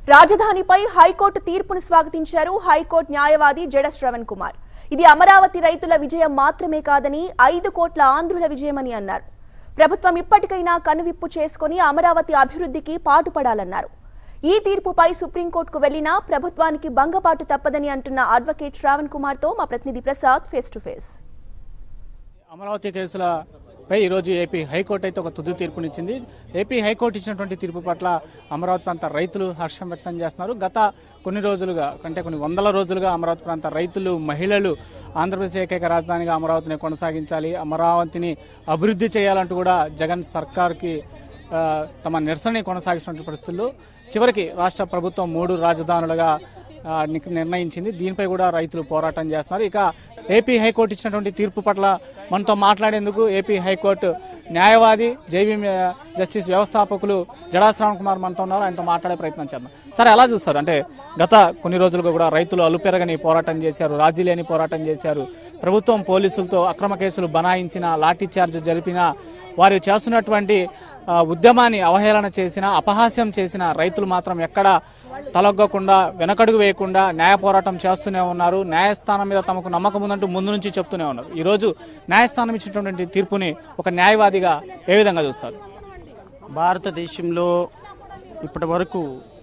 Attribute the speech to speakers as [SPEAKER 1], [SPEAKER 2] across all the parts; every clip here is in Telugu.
[SPEAKER 1] రాజధానిపై హైకోర్టు తీర్పును స్వాగతించారు హైకోర్టు న్యాయవాది జడ శ్రవణ్ కుమార్. ఇది అమరావతి రైతుల విజయం మాత్రమే కాదని 5 కోట్ల ఆంధ్రుల విజయమని అన్నారు. ప్రభుత్వం ఇప్పటికైనా కనువిప్పు చేసుకుని అమరావతి అభివృద్ధికి పాటుపడాలన్నారు. ఈ తీర్పుపై సుప్రీంకోర్టుకు వెళ్లినా ప్రభుత్వానికి భంగపాటు తప్పదని అంటున్న అడ్వకేట్ శ్రావణ్ కుమార్ తో మా ప్రతినిధి Prasad face to face.
[SPEAKER 2] Amaravati కేసులపై ఈరోజు ఏపీ హైకోర్టు అయితే ఒక తుది తీర్పునిచ్చింది. ఏపీ హైకోర్టు ఇచ్చినటువంటి తీర్పు పట్ల అమరావతి ప్రాంత రైతులు హర్షం వ్యక్తం చేస్తున్నారు. గత కొన్ని వందల రోజులుగా అమరావతి ప్రాంత రైతులు, మహిళలు ఆంధ్రప్రదేశ్ ఏకైక రాజధానిగా అమరావతిని కొనసాగించాలి, అమరావతిని అభివృద్ధి చేయాలంటూ కూడా జగన్ సర్కార్కి తమ నిరసనని కొనసాగిస్తున్న పరిస్థితుల్లో చివరికి రాష్ట్ర ప్రభుత్వం 3 రాజధానులుగా నిర్ణయించింది. దీనిపై కూడా రైతులు పోరాటం చేస్తున్నారు. ఇక ఏపీ హైకోర్టు ఇచ్చినటువంటి తీర్పు పట్ల మనతో మాట్లాడేందుకు ఏపీ హైకోర్టు న్యాయవాది జేబీఎం జస్టిస్ వ్యవస్థాపకులు జడా శ్రవణ్ కుమార్ మనతో ఉన్నారు. ఆయనతో మాట్లాడే ప్రయత్నం చేద్దాం. సరే, ఎలా చూస్తారు? అంటే గత కొన్ని రోజులుగా కూడా రైతులు అలుపెరగని పోరాటం చేశారు, రాజీ లేని పోరాటం చేశారు. ప్రభుత్వం పోలీసులతో అక్రమ కేసులు బనాయించిన, లాఠీ చార్జ్ జరిపిన, వారు చేస్తున్నటువంటి ఉద్యమాన్ని అవహేళన చేసిన, అపహాస్యం చేసిన రైతులు మాత్రం ఎక్కడ తలొగ్గకుండా, వెనకడుగు వేయకుండా న్యాయ పోరాటం చేస్తూనే ఉన్నారు. న్యాయస్థానం మీద తమకు నమ్మకం ఉందంటూ ముందు నుంచి చెప్తూనే ఉన్నారు. ఈ రోజు న్యాయస్థానం ఇచ్చినటువంటి తీర్పుని ఒక న్యాయవాదిగా ఏ విధంగా చూస్తారు?
[SPEAKER 3] భారతదేశంలో ఇప్పటి వరకు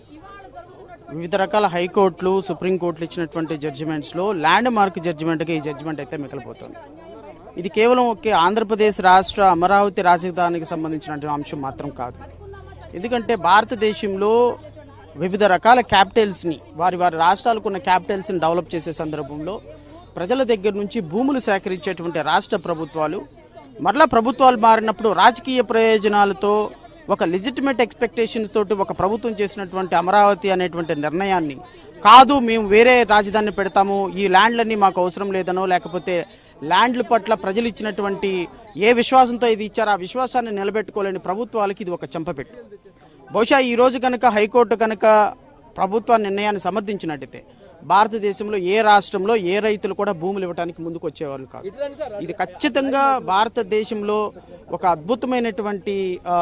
[SPEAKER 3] వివిధ రకాల హైకోర్టులు, సుప్రీంకోర్టులు ఇచ్చినటువంటి జడ్జిమెంట్స్లో ల్యాండ్ మార్క్ జడ్జిమెంట్గా ఈ జడ్జిమెంట్ అయితే మిగిలిపోతుంది. ఇది కేవలం ఒక ఆంధ్రప్రదేశ్ రాష్ట్ర అమరావతి రాజధానికి సంబంధించిన అంశం మాత్రం కాదు. ఎందుకంటే భారతదేశంలో వివిధ రకాల క్యాపిటల్స్ని, వారి రాష్ట్రాలకు ఉన్న క్యాపిటల్స్ని డెవలప్ చేసే సందర్భంలో ప్రజల దగ్గర నుంచి భూములు సేకరించేటువంటి రాష్ట్ర ప్రభుత్వాలు మరలా ప్రభుత్వాలు మారినప్పుడు రాజకీయ ప్రయోజనాలతో, ఒక లెజిటిమేట్ ఎక్స్పెక్టేషన్స్ తోటి ఒక ప్రభుత్వం చేసినటువంటి అమరావతి అనేటువంటి నిర్ణయాన్ని కాదు, మేము వేరే రాజధానిని పెడతాము, ఈ ల్యాండ్లన్నీ మాకు అవసరం లేదనో, లేకపోతే ల్యాండ్ల పట్ల ప్రజలు ఇచ్చినటువంటి ఏ విశ్వాసంతో ఇది ఇచ్చారో ఆ విశ్వాసాన్ని నిలబెట్టుకోలేని ప్రభుత్వాలకి ఇది ఒక చెంపపెట్టు. బహుశా ఈ రోజు కనుక హైకోర్టు కనుక ప్రభుత్వ నిర్ణయాన్ని సమర్థించినట్టయితే భారతదేశంలో ఏ రాష్ట్రంలో ఏ రైతులు కూడా భూములు ఇవ్వడానికి ముందుకు వచ్చేవాళ్ళు కాదు. ఇది ఖచ్చితంగా భారతదేశంలో ఒక అద్భుతమైనటువంటి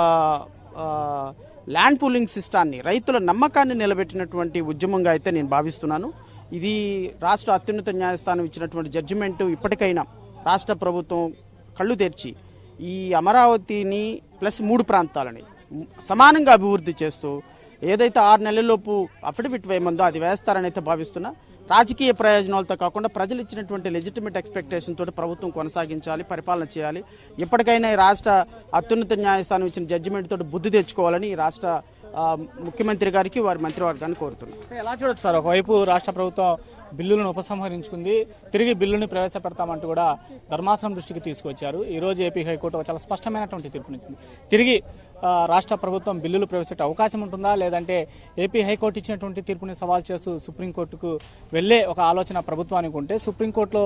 [SPEAKER 3] ల్యాండ్ పూలింగ్ సిస్టాన్ని, రైతుల నమ్మకాన్ని నిలబెట్టినటువంటి ఉద్యమంగా అయితే నేను భావిస్తున్నాను. ఇది రాష్ట్ర అత్యున్నత న్యాయస్థానం ఇచ్చినటువంటి జడ్జిమెంటు ఇప్పటికైనా రాష్ట్ర ప్రభుత్వం కళ్ళు తెరిచి ఈ అమరావతిని ప్లస్ 3 ప్రాంతాలని సమానంగా అభివృద్ధి చేస్తూ ఏదైతే 6 నెలలలోపు అఫిడవిట్ వేయమందో అది వేస్తారని అయితే భావిస్తున్నా. రాజకీయ ప్రయోజనాలతో కాకుండా ప్రజలు ఇచ్చినటువంటి లెజిటిమేట్ ఎక్స్పెక్టేషన్ తోటి ప్రభుత్వం కొనసాగించాలి, పరిపాలన చేయాలి. ఇప్పటికైనా ఈ రాష్ట్ర అత్యున్నత న్యాయస్థానం ఇచ్చిన జడ్జిమెంట్ తోటి బుద్ధి తెచ్చుకోవాలని ఈ రాష్ట్ర ముఖ్యమంత్రి గారికి, వారి మంత్రివర్గాన్ని కోరుతున్నారు.
[SPEAKER 2] ఎలా చూడొచ్చు సార్? ఒకవైపు రాష్ట్ర ప్రభుత్వం బిల్లులను ఉపసంహరించుకుంది, తిరిగి బిల్లుని ప్రవేశపెడతామంటూ కూడా ధర్మాసనం దృష్టికి తీసుకొచ్చారు. ఈ రోజు ఏపీ హైకోర్టు చాలా స్పష్టమైనటువంటి తీర్పునిచ్చింది. తిరిగి రాష్ట్ర ప్రభుత్వం బిల్లులు ప్రవేశపెట్టే అవకాశం ఉంటుందా, లేదంటే ఏపీ హైకోర్టు ఇచ్చినటువంటి తీర్పుని సవాల్ చేస్తూ సుప్రీంకోర్టుకు వెళ్లే ఒక ఆలోచన ప్రభుత్వానికి ఉంటే సుప్రీంకోర్టులో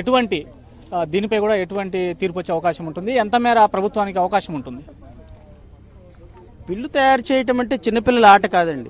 [SPEAKER 2] దీనిపై కూడా ఎటువంటి తీర్పు వచ్చే అవకాశం ఉంటుంది? ఎంత మేర ప్రభుత్వానికి అవకాశం ఉంటుంది?
[SPEAKER 3] బిల్లు తయారు చేయటం అంటే చిన్నపిల్లల ఆట కాదండి.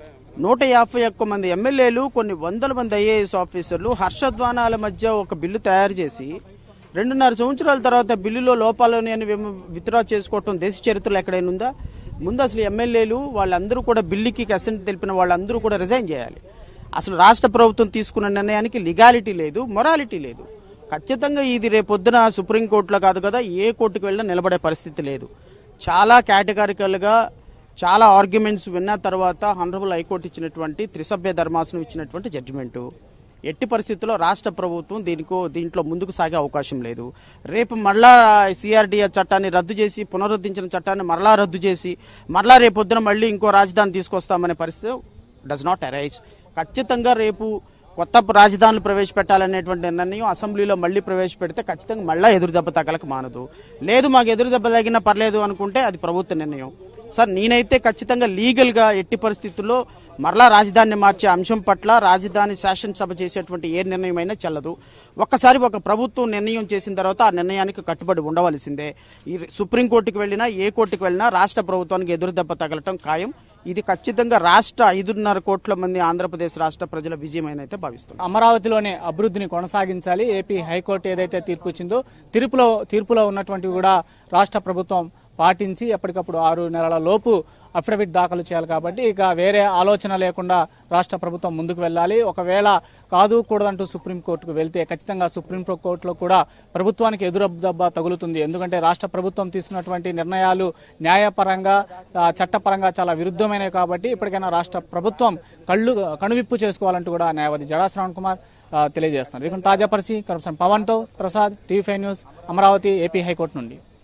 [SPEAKER 3] 151 మంది ఎమ్మెల్యేలు, కొన్ని వందల మంది ఐఏఎస్ ఆఫీసర్లు హర్షధ్వానాల మధ్య ఒక బిల్లు తయారు చేసి 2.5 సంవత్సరాల తర్వాత బిల్లులో లోపాలని అని విత్డ్రా చేసుకోవటం దేశ చరిత్రలో ఎక్కడైనా ఉందా? ముందు అసలు ఎమ్మెల్యేలు వాళ్ళందరూ కూడా బిల్లుకి అసెంట్ తెలిపిన వాళ్ళందరూ కూడా రిజైన్ చేయాలి. అసలు రాష్ట్ర ప్రభుత్వం తీసుకున్న నిర్ణయానికి లీగాలిటీ లేదు, మొరాలిటీ లేదు. ఖచ్చితంగా ఇది రేపొద్దున సుప్రీంకోర్టులో కాదు కదా, ఏ కోర్టుకు వెళ్ళినా నిలబడే పరిస్థితి లేదు. చాలా కేటగారికల్గా చాలా ఆర్గ్యుమెంట్స్ విన్న తర్వాత హానరబుల్ హైకోర్టు ఇచ్చినటువంటి త్రిసభ్య ధర్మాసనం ఇచ్చినటువంటి జడ్జిమెంటు ఎట్టి పరిస్థితుల్లో రాష్ట్ర ప్రభుత్వం దీంట్లో ముందుకు సాగే అవకాశం లేదు. రేపు మరలా సిఆర్డీఏ చట్టాన్ని రద్దు చేసి, పునరుద్ధరించిన చట్టాన్ని మరలా రద్దు చేసి, మరలా రేపొద్దున మళ్ళీ ఇంకో రాజధాని తీసుకొస్తామనే పరిస్థితి డస్ నాట్ అరైజ్. ఖచ్చితంగా రేపు కొత్త రాజధానులు ప్రవేశపెట్టాలనేటువంటి నిర్ణయం అసెంబ్లీలో మళ్ళీ ప్రవేశపెడితే ఖచ్చితంగా మళ్ళీ ఎదురుదెబ్బ తగలక మానదు. లేదు, మాకు ఎదురుదెబ్బ తగినా పర్లేదు అనుకుంటే అది ప్రభుత్వ నిర్ణయం. సార్, నేనైతే ఖచ్చితంగా లీగల్గా ఎట్టి పరిస్థితుల్లో మరలా రాజధానిని మార్చే అంశం పట్ల రాజధాని శాసనసభ చేసేటువంటి ఏ నిర్ణయం అయినా చెల్లదు. ఒక్కసారి ఒక ప్రభుత్వం నిర్ణయం చేసిన తర్వాత ఆ నిర్ణయానికి కట్టుబడి ఉండవలసిందే. ఈ సుప్రీంకోర్టుకు వెళ్ళినా, ఏ కోర్టుకు వెళ్ళినా రాష్ట్ర ప్రభుత్వానికి ఎదురుదెబ్బ తగలటం ఖాయం. ఇది ఖచ్చితంగా రాష్ట్ర 5.5 కోట్ల మంది ఆంధ్రప్రదేశ్ రాష్ట్ర ప్రజల విజయమైన అయితే భావిస్తున్నారు.
[SPEAKER 2] అమరావతిలోనే అభివృద్ధిని కొనసాగించాలి. ఏపీ హైకోర్టు ఏదైతే తీర్పు ఇచ్చిందో తీర్పులో ఉన్నటువంటి కూడా రాష్ట్ర ప్రభుత్వం పాటించి ఎప్పటికప్పుడు 6 నెలల లోపు అఫిడవిట్ దాఖలు చేయాలి. కాబట్టి ఇక వేరే ఆలోచన లేకుండా రాష్ట్ర ప్రభుత్వం ముందుకు వెళ్ళాలి. ఒకవేళ కాదు కూడదంటూ సుప్రీంకోర్టుకు వెళ్తే ఖచ్చితంగా సుప్రీంకోర్టులో కూడా ప్రభుత్వానికి ఎదురదెబ్బ తగులుతుంది. ఎందుకంటే రాష్ట్ర ప్రభుత్వం తీసుకున్నటువంటి నిర్ణయాలు న్యాయపరంగా చట్టపరంగా చాలా విరుద్ధమైనవి. కాబట్టి ఇప్పటికైనా రాష్ట్ర ప్రభుత్వం కనువిప్పు చేసుకోవాలంటూ కూడా న్యాయవాది జడా శ్రవణ్ కుమార్ తెలియజేస్తున్నారు. తాజా పరిస్థితి కరప్షన్ పవన్తో Prasad, TV5 news, Amaravati, AP high court నుండి.